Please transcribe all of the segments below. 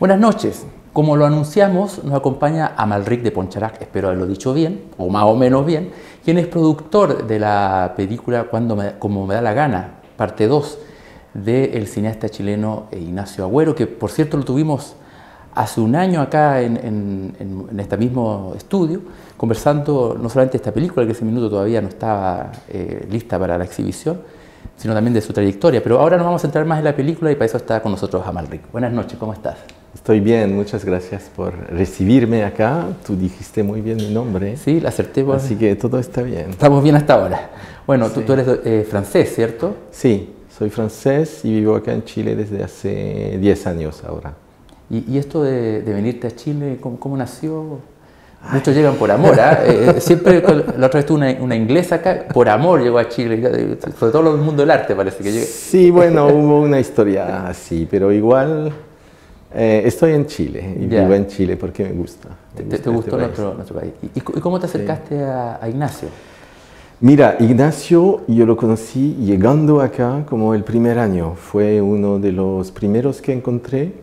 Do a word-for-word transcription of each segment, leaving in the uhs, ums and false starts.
Buenas noches. Como lo anunciamos, nos acompaña Amalric de Poncharac, espero haberlo dicho bien, o más o menos bien, quien es productor de la película Cuando me, Como me da la gana, parte dos, del cineasta chileno Ignacio Agüero, que por cierto lo tuvimos hace un año acá en, en, en, en este mismo estudio, conversando no solamente de esta película, que ese minuto todavía no estaba eh, lista para la exhibición, sino también de su trayectoria. Pero ahora nos vamos a centrar más en la película y para eso está con nosotros Amalric. Buenas noches, ¿cómo estás? Estoy bien, muchas gracias por recibirme acá. Tú dijiste muy bien mi nombre. Sí, la acerté. Por... Así que todo está bien. Estamos bien hasta ahora. Bueno, sí. tú, tú eres eh, francés, ¿cierto? Sí, soy francés y vivo acá en Chile desde hace diez años ahora. ¿Y, y esto de, de venirte a Chile, cómo, cómo nació? Muchos llegan por amor, ¿eh? Siempre, la otra vez tuve una, una inglesa acá, por amor llegó a Chile, sobre todo el mundo del arte parece que llega. Sí, bueno, hubo una historia así, pero igual eh, estoy en Chile y ya. vivo en Chile porque me gusta. Me ¿Te, gusta te gustó este nuestro, nuestro país? ¿Y, ¿Y cómo te acercaste sí. a, a Ignacio? Mira, Ignacio yo lo conocí llegando acá como el primer año, fue uno de los primeros que encontré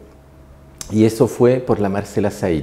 y eso fue por la Marcela Said.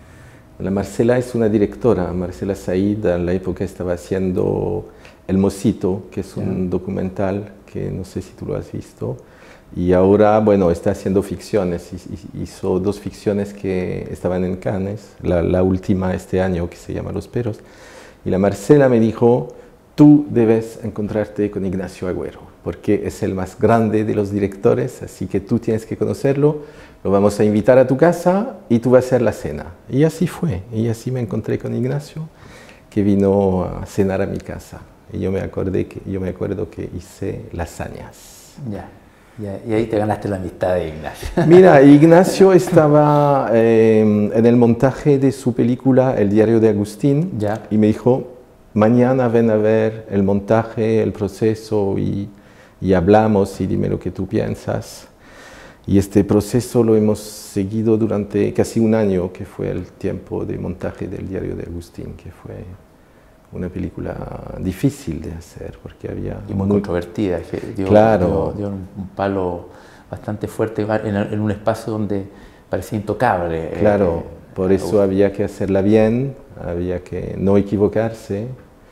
La Marcela es una directora, Marcela Said en la época estaba haciendo El Mocito, que es un yeah. documental que no sé si tú lo has visto, y ahora, bueno, está haciendo ficciones, hizo dos ficciones que estaban en Cannes, la, la última este año que se llama Los Perros, y la Marcela me dijo, tú debes encontrarte con Ignacio Agüero, porque es el más grande de los directores, así que tú tienes que conocerlo. Lo vamos a invitar a tu casa y tú vas a hacer la cena. Y así fue. Y así me encontré con Ignacio, que vino a cenar a mi casa. Y yo me, acordé que, yo me acuerdo que hice lasañas. Ya, ya. Y ahí te ganaste la amistad de Ignacio. Mira, Ignacio estaba eh, en el montaje de su película El diario de Agustín. Ya. Y me dijo, mañana ven a ver el montaje, el proceso y, y hablamos y dime lo que tú piensas. Y este proceso lo hemos seguido durante casi un año, que fue el tiempo de montaje del diario de Agustín, que fue una película difícil de hacer, porque había... Y muy, muy controvertida, que dio, claro. dio, dio un palo bastante fuerte en, en un espacio donde parecía intocable. Claro, eh, por eso había que hacerla bien, había que no equivocarse,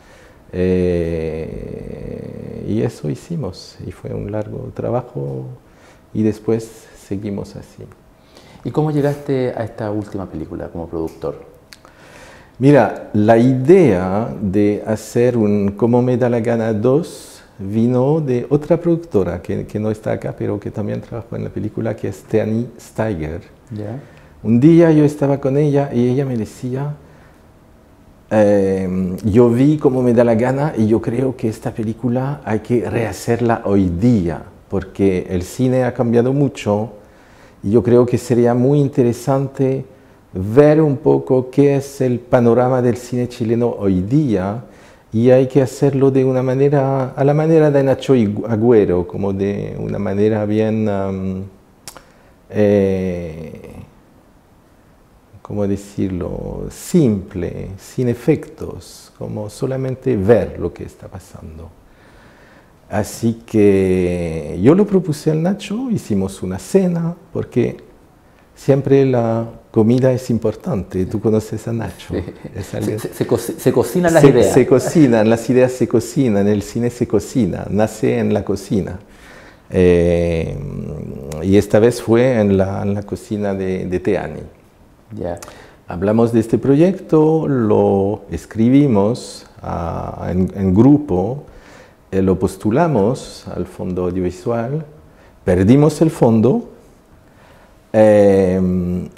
eh, y eso hicimos, y fue un largo trabajo. Y después seguimos así. ¿Y cómo llegaste a esta última película como productor? Mira, la idea de hacer un Como me da la gana dos vino de otra productora que, que no está acá, pero que también trabajó en la película, que es Teani Steiger. ¿Ya? Un día yo estaba con ella y ella me decía, eh, yo vi Como me da la gana y yo creo que esta película hay que rehacerla hoy día, porque el cine ha cambiado mucho y yo creo que sería muy interesante ver un poco qué es el panorama del cine chileno hoy día y hay que hacerlo de una manera, a la manera de Nacho Agüero, como de una manera bien, um, eh, ¿cómo decirlo?, simple, sin efectos, como solamente ver lo que está pasando. Así que yo lo propuse al Nacho, hicimos una cena, porque siempre la comida es importante. Tú conoces a Nacho. Sí. Es alguien... se, se, co se cocinan las se, ideas. Se cocinan, las ideas se cocinan, el cine se cocina, nace en la cocina. Eh, y esta vez fue en la, en la cocina de, de Teani. Yeah. Hablamos de este proyecto, lo escribimos uh, en, en grupo, lo postulamos al Fondo Audiovisual, perdimos el fondo eh,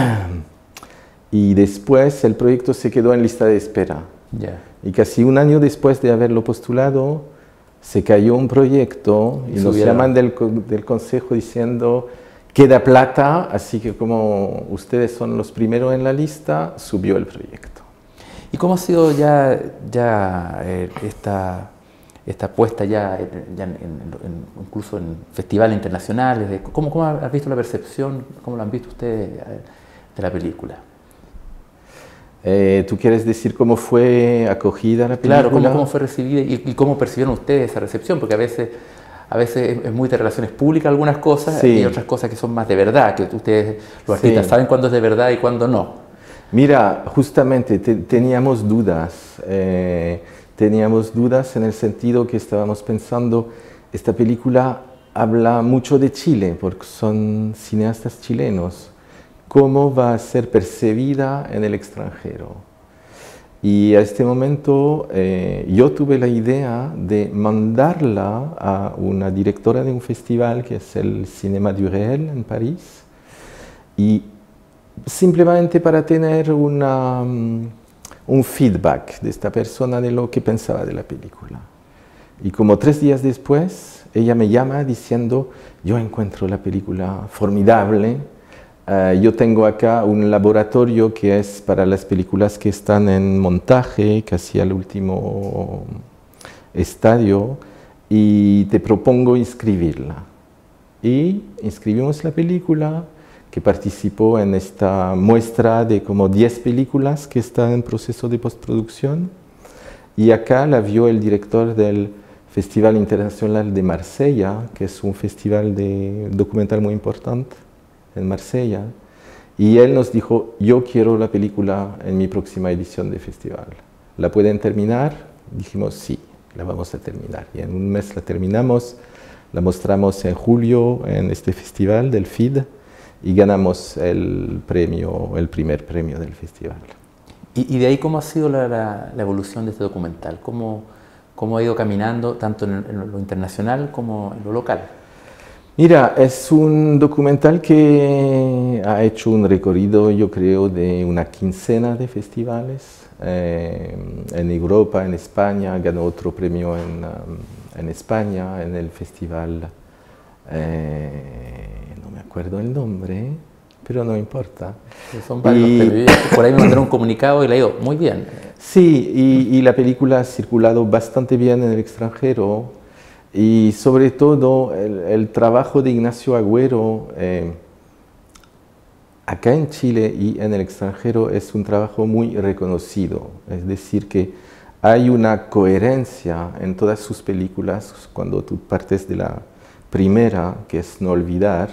y después el proyecto se quedó en lista de espera. Yeah. Y casi un año después de haberlo postulado, se cayó un proyecto y, y nos llaman del, del consejo diciendo queda plata, así que como ustedes son los primeros en la lista, subió el proyecto. ¿Y cómo ha sido ya, ya eh, esta... esta puesta ya, ya en, en, incluso en festivales internacionales? ¿Cómo, ¿Cómo has visto la percepción, cómo lo han visto ustedes de la película? Eh, ¿Tú quieres decir cómo fue acogida la película? Claro, cómo, cómo fue recibida y, y cómo percibieron ustedes esa recepción, porque a veces a veces es muy de relaciones públicas algunas cosas, Sí. y otras cosas que son más de verdad, que ustedes, los artistas, Sí. saben cuándo es de verdad y cuándo no. Mira, justamente te- teníamos dudas, eh, teníamos dudas en el sentido que estábamos pensando, esta película habla mucho de Chile, porque son cineastas chilenos, ¿cómo va a ser percibida en el extranjero? Y a este momento eh, yo tuve la idea de mandarla a una directora de un festival que es el Cinéma du Réel en París, y simplemente para tener una, um, un feedback de esta persona de lo que pensaba de la película. Y como tres días después, ella me llama diciendo, yo encuentro la película formidable, uh, yo tengo acá un laboratorio que es para las películas que están en montaje, casi al último estadio, y te propongo inscribirla. Y inscribimos la película, que participó en esta muestra de como diez películas que están en proceso de postproducción, y acá la vio el director del Festival Internacional de Marsella, que es un festival de documental muy importante en Marsella, y él nos dijo, yo quiero la película en mi próxima edición de festival. ¿La pueden terminar? Dijimos, sí, la vamos a terminar, y en un mes la terminamos, la mostramos en julio en este festival del F I D, y ganamos el premio, el primer premio del festival. ¿Y, y de ahí cómo ha sido la, la, la evolución de este documental? ¿Cómo, cómo ha ido caminando tanto en, en lo internacional como en lo local? Mira, es un documental que ha hecho un recorrido, yo creo, de una quincena de festivales eh, en Europa, en España, ganó otro premio en, um, en España, en el festival. Eh, no me acuerdo el nombre, pero no importa. Son varios y, premios. Por ahí me mandaron un comunicado y le digo, muy bien. Sí, y, y la película ha circulado bastante bien en el extranjero, y sobre todo el, el trabajo de Ignacio Agüero eh, acá en Chile y en el extranjero es un trabajo muy reconocido, es decir que hay una coherencia en todas sus películas cuando tú partes de la primera, que es No Olvidar,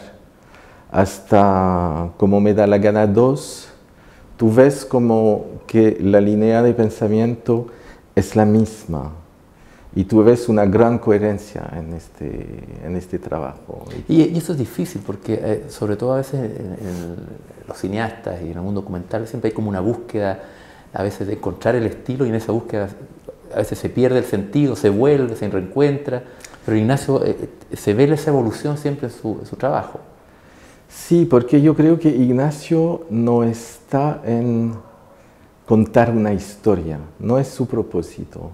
hasta Como me da la gana dos, tú ves como que la línea de pensamiento es la misma, y tú ves una gran coherencia en este, en este trabajo. Y, y eso es difícil, porque eh, sobre todo a veces en, en los cineastas y en el mundo documental siempre hay como una búsqueda a veces de encontrar el estilo, y en esa búsqueda a veces se pierde el sentido, se vuelve, se reencuentra. Pero Ignacio, eh, se ve esa evolución siempre en su, en su trabajo. Sí, porque yo creo que Ignacio no está en contar una historia, no es su propósito.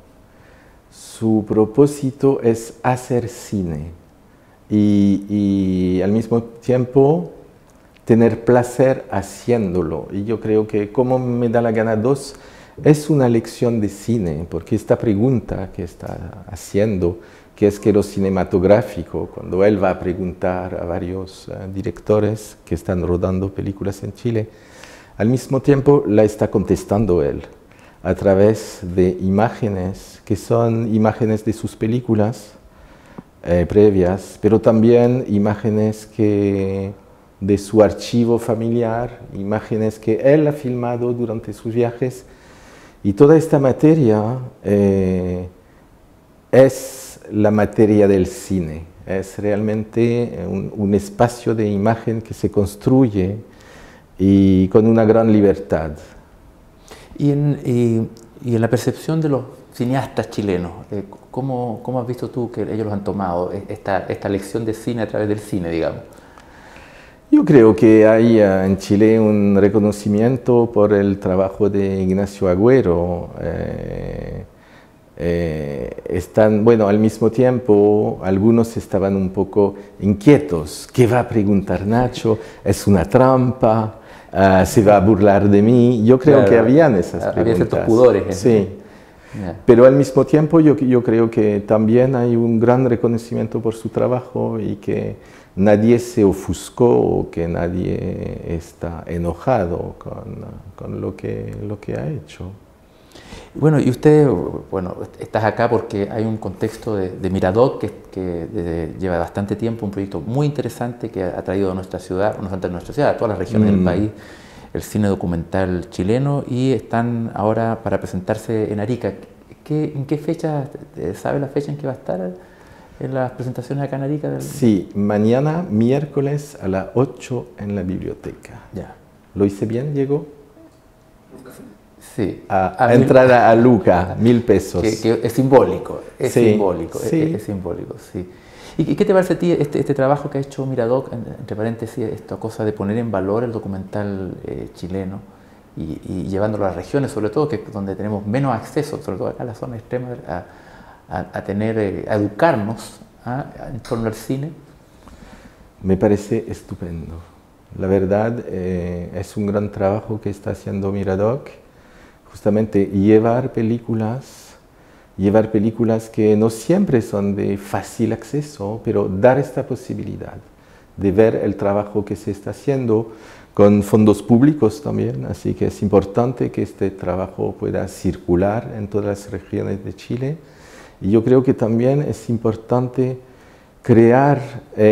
Su propósito es hacer cine y, y al mismo tiempo tener placer haciéndolo. Y yo creo que Como me da la gana dos es una lección de cine, porque esta pregunta que está haciendo, que es que lo cinematográfico, cuando él va a preguntar a varios uh, directores que están rodando películas en Chile, al mismo tiempo la está contestando él a través de imágenes que son imágenes de sus películas eh, previas, pero también imágenes que, de su archivo familiar, imágenes que él ha filmado durante sus viajes, y toda esta materia eh, es la materia del cine, es realmente un, un espacio de imagen que se construye y con una gran libertad. Y en, y, y en la percepción de los cineastas chilenos, eh, ¿cómo, ¿cómo has visto tú que ellos los han tomado, esta, esta lección de cine a través del cine, digamos? Yo creo que hay uh, en Chile un reconocimiento por el trabajo de Ignacio Agüero. Eh, eh, están, bueno, al mismo tiempo, algunos estaban un poco inquietos. ¿Qué va a preguntar Nacho? ¿Es una trampa? Uh, ¿Se va a burlar de mí? Yo creo Claro, que habían esas había preguntas. ciertos pudores. ¿eh? Sí. Yeah. Pero al mismo tiempo yo, yo creo que también hay un gran reconocimiento por su trabajo y que nadie se ofuscó o que nadie está enojado con, con lo, que, lo que ha hecho. Bueno, y usted, bueno, estás acá porque hay un contexto de, de Miradoc que, que de, lleva bastante tiempo, un proyecto muy interesante que ha traído a nuestra ciudad, no solamente a nuestra ciudad, a todas las regiones mm. del país, el cine documental chileno, y están ahora para presentarse en Arica. ¿Qué, ¿En qué fecha, sabe la fecha en que va a estar en las presentaciones acá en Arica? Del... Sí, mañana, miércoles a las ocho en la biblioteca. Ya. ¿Lo hice bien, Diego? Sí. A, a entrar a, a Luca, mil pesos. Que, que es simbólico, es sí, simbólico, sí. Es, es simbólico, sí. ¿Y qué te parece a ti este, este trabajo que ha hecho Miradoc, entre paréntesis, esta cosa de poner en valor el documental eh, chileno y, y llevándolo a las regiones, sobre todo, que es donde tenemos menos acceso, sobre todo acá en la zona extrema, a, a, a tener, eh, a educarnos ¿ah? en torno al cine? Me parece estupendo. La verdad, eh, es un gran trabajo que está haciendo Miradoc, justamente llevar películas llevar películas que no siempre son de fácil acceso, pero dar esta posibilidad de ver el trabajo que se está haciendo con fondos públicos también, así que es importante que este trabajo pueda circular en todas las regiones de Chile. Y yo creo que también es importante crear,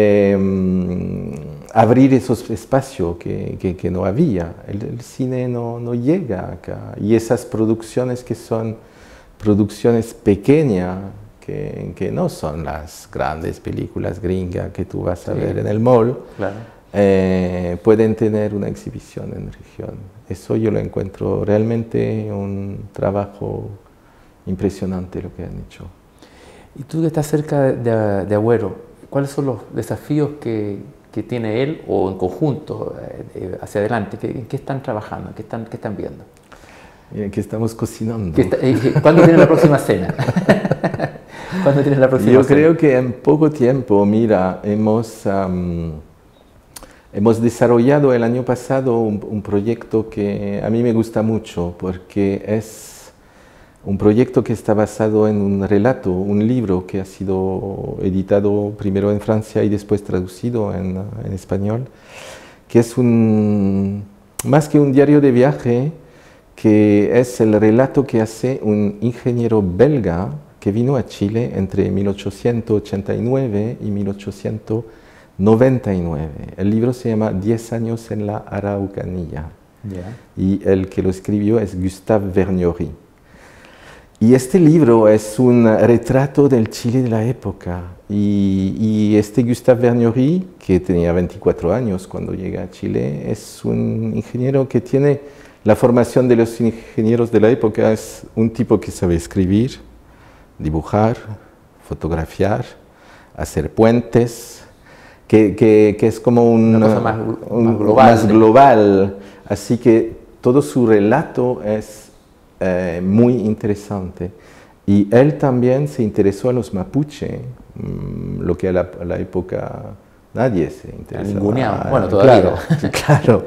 eh, abrir esos espacios que, que, que no había. El, el cine no, no llega acá, y esas producciones que son producciones pequeñas, que, que no son las grandes películas gringas que tú vas a sí. ver en el mall, claro. eh, pueden tener una exhibición en región. Eso yo lo encuentro realmente un trabajo impresionante lo que han hecho. Y tú que estás cerca de, de Agüero, ¿cuáles son los desafíos que, que tiene él o en conjunto eh, hacia adelante? ¿En qué están trabajando? ¿Qué están, qué están viendo? Miren, que estamos cocinando. ¿Qué está, eh, ¿Cuándo tiene la próxima cena? ¿Cuándo tienes la próxima Yo cena? creo que en poco tiempo, mira, hemos, um, hemos desarrollado el año pasado un, un proyecto que a mí me gusta mucho, porque es un proyecto que está basado en un relato, un libro que ha sido editado primero en Francia y después traducido en, en español, que es un, más que un diario de viaje, que es el relato que hace un ingeniero belga que vino a Chile entre mil ochocientos ochenta y nueve y mil ochocientos noventa y nueve. El libro se llama Diez años en la Araucanía. Yeah. Y el que lo escribió es Gustave Vergniaud. Y este libro es un retrato del Chile de la época. Y, y este Gustave Vergniaud, que tenía veinticuatro años cuando llega a Chile, es un ingeniero que tiene la formación de los ingenieros de la época. Es un tipo que sabe escribir, dibujar, fotografiar, hacer puentes, que, que, que es como un, una cosa más, un, más, global, más global. Así que todo su relato es eh, muy interesante. Y él también se interesó a los mapuche, mmm, lo que a la, a la época nadie se interesaba. Bueno, todavía. Claro, claro.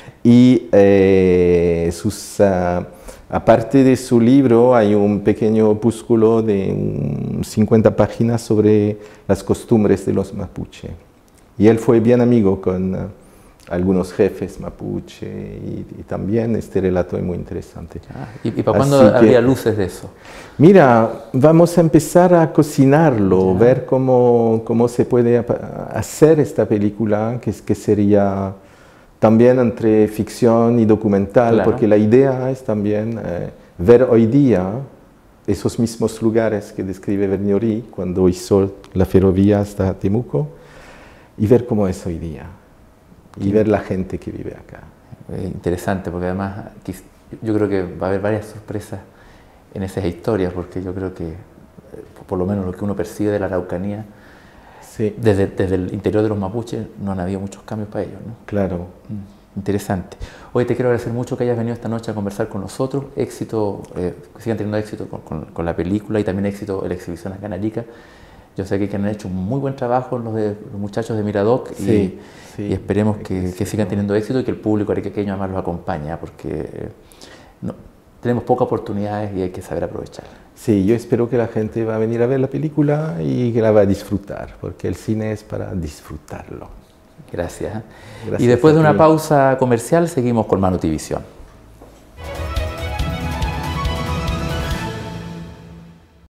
Y eh, sus, uh, aparte de su libro, hay un pequeño opúsculo de um, cincuenta páginas sobre las costumbres de los mapuche. Y él fue bien amigo con uh, algunos jefes mapuche, y, y también este relato es muy interesante. Ah, ¿Y, y para cuándo habría luces de eso? Mira, vamos a empezar a cocinarlo, ya. ver cómo, cómo se puede hacer esta película, que, que sería también entre ficción y documental, claro. porque la idea es también eh, ver hoy día esos mismos lugares que describe Vergniaud cuando hizo la ferrovía hasta Temuco, y ver cómo es hoy día, y sí. ver la gente que vive acá. Eh, interesante, porque además yo creo que va a haber varias sorpresas en esas historias, porque yo creo que, por lo menos lo que uno percibe de la Araucanía, sí. desde, desde el interior de los mapuches no han habido muchos cambios para ellos, ¿no? Claro. Mm, interesante. Hoy te quiero agradecer mucho que hayas venido esta noche a conversar con nosotros. Éxito, eh, que sigan teniendo éxito con, con, con la película, y también éxito en la exhibición acá en Arica. Yo sé que han hecho un muy buen trabajo los, de, los muchachos de Miradoc, y, sí, sí, y esperemos que, que sigan teniendo éxito y que el público ariqueño además los acompañe, porque eh, no, tenemos pocas oportunidades y hay que saber aprovecharlas. Sí, yo espero que la gente va a venir a ver la película y que la va a disfrutar, porque el cine es para disfrutarlo. Gracias. Gracias. Y después de una pausa comercial seguimos con Manutivisión.